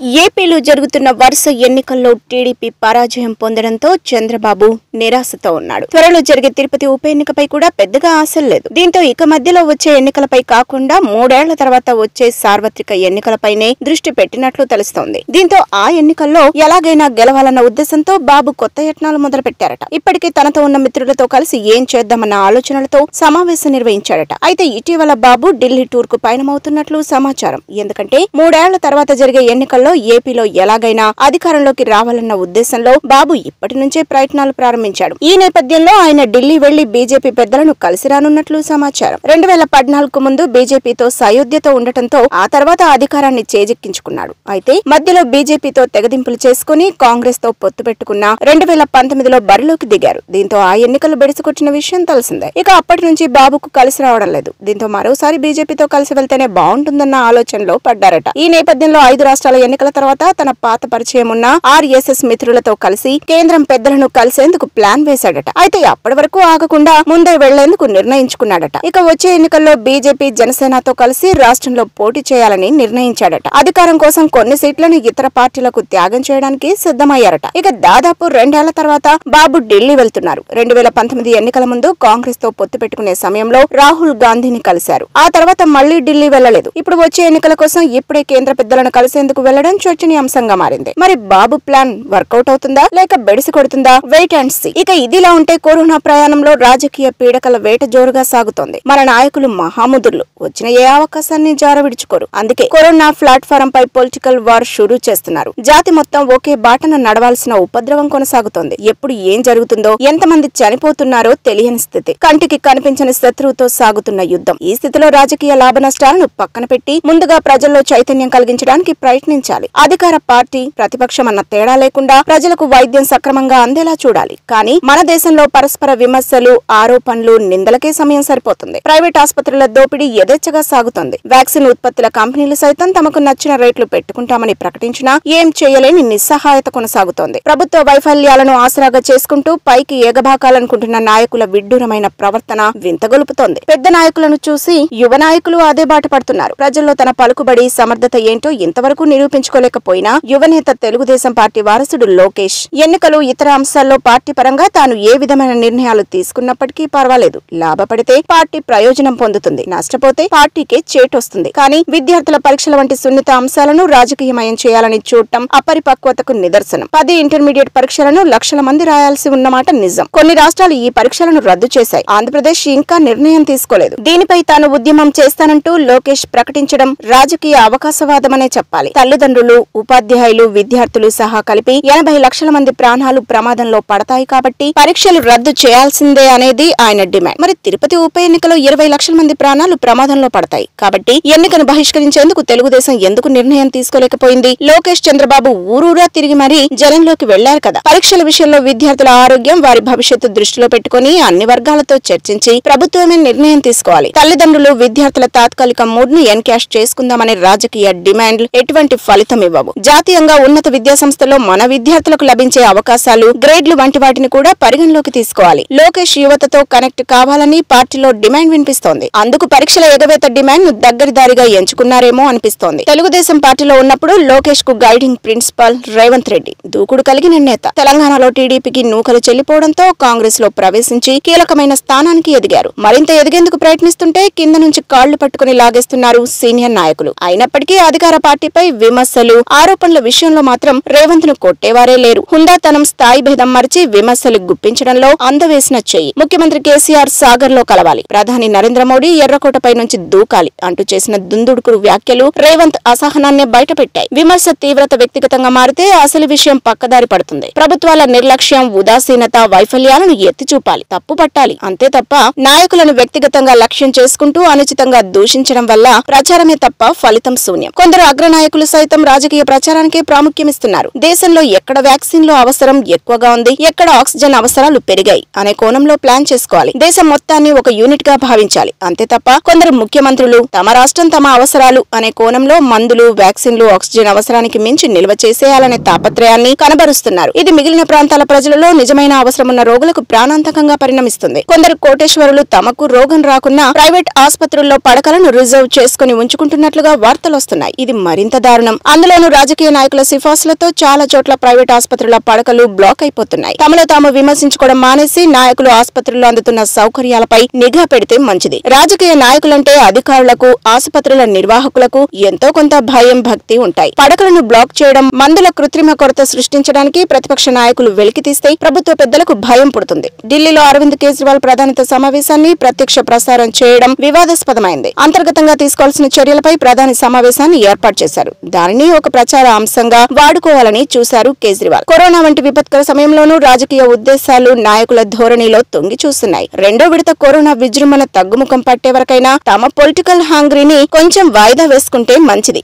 ఏపీలో జరుగుతున్న వరుస ఎన్నికల్లో టీడీపీ పరాజయం పొందడంతో చంద్రబాబు నిరాశతో ఉన్నాడు. త్వరలో జరిగే తిరుపతి ఉప ఎన్నికపై కూడా పెద్దగా ఆశలు లేదు. దీంతో ఇక మధ్యలో వచ్చే ఎన్నికలపై కాకుండా 3 ఏళ్ల తర్వాత వచ్చే సార్వత్రిక ఎన్నికలపైనే దృష్టి పెట్టినట్లు తెలుస్తోంది. దీంతో ఆ ఎన్నికల్లో ఎలాగైనా గెలవాలన్న ఉద్దేశంతో బాబు కొత్త యత్నాలు మొదలుపెట్టారట. ఇప్పటికే తనతో ఉన్న మిత్రులతో కలిసి ఏం చేద్దామన్న ఆలోచనలతో సమావేశం నిర్వహించాడట. అయితే ఇటీవల బాబు ఢిల్లీ టూర్ కు పయనమవుతున్నట్లు సమాచారం. ఎందుకంటే 3 ఏళ్ల తర్వాత జరిగే ఎన్నికల్లో ఏపీలో ఎలాగైనా అధికారంలోకి రావాలన్న ఉద్దేశంలో బాబు ఇప్పటి నుంచే ప్రయత్నాలు ప్రారంభించాడు. ఈ నేపథ్యంలో ఆయన ఢిల్లీ వెళ్లి బీజేపీ పెద్దలను కలిసి రానున్నట్లు సమాచారం. 2014 ముందు బీజేపీతో సయోధ్యతో ఉండటంతో ఆ తర్వాత అధికారాన్ని చేజిక్కించుకున్నాడు. అయితే మధ్యలో బీజేపీతో తెగదింపులు చేసుకుని కాంగ్రెస్ తో పొత్తు పెట్టుకున్న 2019లో బరిలోకి దిగారు. దీంతో ఆ ఎన్నికలు బెడిసికొచ్చిన విషయం తెలిసిందే. ఇక అప్పటి నుంచి బాబుకు కలిసి రావడం లేదు. దీంతో మరోసారి బీజేపీతో కలిసి వెళ్తేనే బాగుంటుందన్న ఆలోచనలో పడ్డారట. ఈ నేపథ్యంలో 5 రాష్ట్రాల ఎన్నికల తర్వాత తన పాత పరిచయం ఉన్న ఆర్ఎస్ఎస్ మిత్రులతో కలిసి కేంద్రం పెద్దలను కలిసేందుకు ప్లాన్ వేశాడట. అయితే అప్పటి వరకు ఆగకుండా ముందే వెళ్లేందుకు నిర్ణయించుకున్నాడట. ఇక వచ్చే ఎన్నికల్లో బీజేపీ జనసేనతో కలిసి రాష్ట్రంలో పోటీ చేయాలని నిర్ణయించాడట. అధికారం కోసం కొన్ని సీట్లను ఇతర పార్టీలకు త్యాగం చేయడానికి సిద్ధమయ్యారట. ఇక దాదాపు 2 ఏళ్ల తర్వాత బాబు ఢిల్లీ వెళ్తున్నారు. 2019 ఎన్నికల ముందు కాంగ్రెస్ తో పొత్తు పెట్టుకునే సమయంలో రాహుల్ గాంధీని కలిశారు. ఆ తర్వాత మళ్లీ ఢిల్లీ వెళ్లలేదు. ఇప్పుడు వచ్చే ఎన్నికల కోసం ఇప్పుడే కేంద్ర పెద్దలను కలిసేందుకు వెళ్లడం చర్చనీయాంశంగా మారింది. మరి బాబు ప్లాన్ వర్కౌట్ అవుతుందా లేక బెడిసి కొడుతుందా? Wait and see. ఇక ఇదిలా ఉంటే కరోనా ప్రయాణంలో రాజకీయ పీడకల వేట జోరుగా సాగుతోంది. మన నాయకులు మహాముదుర్లు వచ్చిన ఏ అవకాశాన్ని జారవిడుచుకోరు. అందుకే కరోనా ప్లాట్ఫారం పై పొలిటికల్ వార్ షురూ చేస్తున్నారు. జాతి మొత్తం ఒకే బాటన నడవాల్సిన ఉపద్రవం కొనసాగుతోంది. ఎప్పుడు ఏం జరుగుతుందో, ఎంతమంది చనిపోతున్నారో తెలియని స్థితి. కంటికి కనిపించని శత్రువుతో సాగుతున్న యుద్ధం. ఈ స్థితిలో రాజకీయ లాభ నష్టాలను పక్కన పెట్టి ముందుగా ప్రజల్లో చైతన్యం కలిగించడానికి ప్రయత్నించాలి. అధికార పార్టీ ప్రతిపక్షం అన్న తేడా లేకుండా ప్రజలకు వైద్యం సక్రమంగా అందేలా చూడాలి. కానీ మన దేశంలో పరస్పర విమర్శలు, ఆరోపణలు, నిందలకే సమయం సరిపోతుంది. ప్రైవేట్ ఆసుపత్రుల దోపిడీ యథేచ్ఛగా సాగుతుంది. వ్యాక్సిన్ ఉత్పత్తుల కంపెనీలు సైతం తమకు నచ్చిన రేట్లు పెట్టుకుంటామని ప్రకటించినా ఏం చేయలేని నిస్సహాయత కొనసాగుతోంది. ప్రభుత్వ వైఫల్యాలను ఆసరాగా చేసుకుంటూ పైకి ఎగబాకాలనుకుంటున్న నాయకుల విడ్డూరమైన ప్రవర్తన వింతగొలుపుతోంది. పెద్ద నాయకులను చూసి యువ నాయకులు అదే బాట పడుతున్నారు. ప్రజల్లో తన పలుకుబడి, సమర్థత ఏంటో ఇంతవరకు నిరూపించుకోలేకపోయినా యువనేత తెలుగుదేశం పార్టీ వారసుడు లోకేష్ ఎన్నికలు, ఇతర అంశాల్లో పార్టీ పరంగా తాను ఏ విధమైన నిర్ణయాలు తీసుకున్నప్పటికీ పర్వాలేదు. లాభపడితే పార్టీ ప్రయోజనం పొందుతుంది, నష్టపోతే పార్టీకే చేటొస్తుంది. కానీ విద్యార్థుల పరీక్షల వంటి సున్నిత అంశాలను రాజకీయమయం చేయాలని చూడటం అపరిపక్వతకు నిదర్శనం. 10 ఇంటర్మీడియట్ పరీక్షలను లక్షల మంది రాయాల్సి ఉన్నమాట నిజం. కొన్ని రాష్ట్రాలు ఈ పరీక్షలను రద్దు చేశాయి. ఆంధ్రప్రదేశ్ ఇంకా నిర్ణయం తీసుకోలేదు. దీనిపై తాను ఉద్యమం చేస్తానంటూ లోకేష్ ప్రకటించడం రాజకీయ అవకాశవాదమనే చెప్పాలి. తల్లిదండ్రులు, ఉపాధ్యాయులు, విద్యార్థులు సహా కలిపి 80 లక్షల మంది ప్రాణాలు ప్రమాదంలో పడతాయి కాబట్టి పరీక్షలు రద్దు చేయాల్సిందే అనేది ఆయన డిమాండ్. మరి తిరుపతి ఉప ఎన్నికలో 20 లక్షల మంది ప్రాణాలు ప్రమాదంలో పడతాయి కాబట్టి ఎన్నికను బహిష్కరించేందుకు తెలుగుదేశం ఎందుకు నిర్ణయం తీసుకోలేకపోయింది? లోకేష్, చంద్రబాబు ఊరూరా తిరిగి మరీ జనంలోకి వెళ్లారు కదా. పరీక్షల విషయంలో విద్యార్థుల ఆరోగ్యం, వారి భవిష్యత్తు దృష్టిలో పెట్టుకుని అన్ని వర్గాలతో చర్చించి ప్రభుత్వమే నిర్ణయం తీసుకోవాలి. తల్లిదండ్రులు, విద్యార్థుల తాత్కాలిక మూడ్ ను ఎన్కాష్ చేసుకుందామనే రాజకీయ డిమాండ్లు ఎటువంటి ఫలితం ఇవ్వవు. జాతీయంగా ఉన్నత విద్యాసంస్థలో మన విద్యార్థులకు లభించే అవకాశాలు, గ్రేడ్లు వంటి వాటిని కూడా పరిగణలోకి తీసుకోవాలి. లోకేష్ యువతతో కనెక్ట్ కావాలని పార్టీలో డిమాండ్ వినిపిస్తోంది. అందుకు పరీక్షల ఎగవేత డిమాండ్ ను దగ్గరిదారిగా ఎంచుకున్నారేమో అనిపిస్తోంది. తెలుగుదేశం పార్టీలో ఉన్నప్పుడు లోకేష్ కు గైడింగ్ ప్రిన్సిపల్ రేవంత్ రెడ్డి, దూకుడు కలిగిన నేత. తెలంగాణలో టీడీపీకి నూకలు చెల్లిపోవడంతో కాంగ్రెస్ లో ప్రవేశించి కీలకమైన స్థానానికి ఎదిగారు. మరింత ఎదిగేందుకు ప్రయత్నిస్తుంటే కింద నుంచి కాళ్లు పట్టుకుని లాగేస్తున్నారు సీనియర్ నాయకులు. అయినప్పటికీ అధికార పార్టీపై విమర్శలు, ఆరోపణల విషయంలో మాత్రం రేవంత్ ను కొట్టేవారే లేరు. హుందాతనం, స్థాయి భేదం మరిచి విమర్శలు గుప్పించడంలో అందవేసిన చెయ్యి. ముఖ్యమంత్రి కేసీఆర్ సాగర్ లో కలవాలి, ప్రధాని నరేంద్ర మోడీ ఎర్రకోటపై నుంచి దూకాలి అంటూ చేసిన దుందుడుకుడు వ్యాఖ్యలు రేవంత్ అసహనాన్ని బయటపెట్టాయి. విమర్శ తీవ్రత వ్యక్తిగతంగా మారితే అసలు విషయం పక్కదారి పడుతుంది. ప్రభుత్వాల నిర్లక్ష్యం, ఉదాసీనత, వైఫల్యాలను ఎత్తి చూపాలి, తప్పు పట్టాలి. అంతే తప్ప నాయకులను వ్యక్తిగతంగా లక్ష్యం చేసుకుంటూ అనుచితంగా దూషించడం వల్ల ప్రచారమే తప్ప ఫలితం శూన్యం. కొందరు అగ్రనాయకులు సైతం రాజకీయ ప్రచారానికే ప్రాముఖ్యమిస్తున్నారు. దేశంలో ఎక్కడ వ్యాక్సిన్లు అవసరం ఎక్కువగా ఉంది, ఎక్కడ ఆక్సిజన్ అవసరాలు పెరిగాయి అనే కోణంలో ప్లాన్ చేసుకోవాలి. దేశం మొత్తాన్ని ఒక యూనిట్ గా భావించాలి. అంతే తప్ప కొందరు ముఖ్యమంత్రులు తమ రాష్ట్రం, తమ అవసరాలు అనే కోణంలో మందులు, వ్యాక్సిన్లు, ఆక్సిజన్ అవసరానికి మించి నిల్వ చేసేయాలనే తాపత్రయాన్ని కనబరుస్తున్నారు. ఇది మిగిలిన ప్రాంతాల ప్రజలలో నిజమైన అవసరమున్న రోగులకు ప్రాణాంతకంగా పరిణమిస్తుంది. కొందరు కోటేశ్వరులు తమకు రోగం రాకున్నా ప్రైవేట్ ఆసుపత్రుల్లో పడకలను రిజర్వ్ చేసుకుని ఉంచుకుంటున్నట్లుగా వార్తలొస్తున్నాయి. ఇది మరింత దారుణం. అందులోనూ రాజకీయ నాయకుల సిఫార్సులతో చాలా చోట్ల ప్రైవేట్ ఆసుపత్రుల పడకలు బ్లాక్ అయిపోతున్నాయి. తమలో తాము విమర్శించుకోవడం మానేసి నాయకులు ఆసుపత్రుల్లో అందుతున్న సౌకర్యాలపై నిఘా పెడితే మంచిది. రాజకీయ నాయకులంటే అధికారులకు, ఆసుపత్రుల నిర్వాహకులకు ఎంతో కొంత భయం, భక్తి ఉంటాయి. పడకలను బ్లాక్ చేయడం, మందుల కృత్రిమ కొరత సృష్టించడానికి ప్రతిపక్ష నాయకులు వెలికితీస్తే ప్రభుత్వ పెద్దలకు భయం పుడుతుంది. ఢిల్లీలో అరవింద్ కేజ్రీవాల్ ప్రధానిత సమావేశాన్ని ప్రత్యక్ష ప్రసారం చేయడం వివాదాస్పదమైంది. అంతర్గతంగా తీసుకోవాల్సిన చర్యలపై ప్రధాని సమావేశాన్ని ఏర్పాటు చేశారు. దానిని ఒక ప్రచార అంశంగా వాడుకోవాలని చూశారు కేజ్రీవాల్. కరోనా వంటి విపత్కర సమయంలోనూ రాజకీయ ఉద్దేశాలు నాయకుల ధోరణిలో తొంగి చూస్తున్నాయి. రెండో విడత కరోనా విజృంభణ తగ్గుముఖం పట్టే వరకైనా తమ పొలిటికల్ హంగ్రీని కొంచెం వాయిదా వేసుకుంటే మంచిది.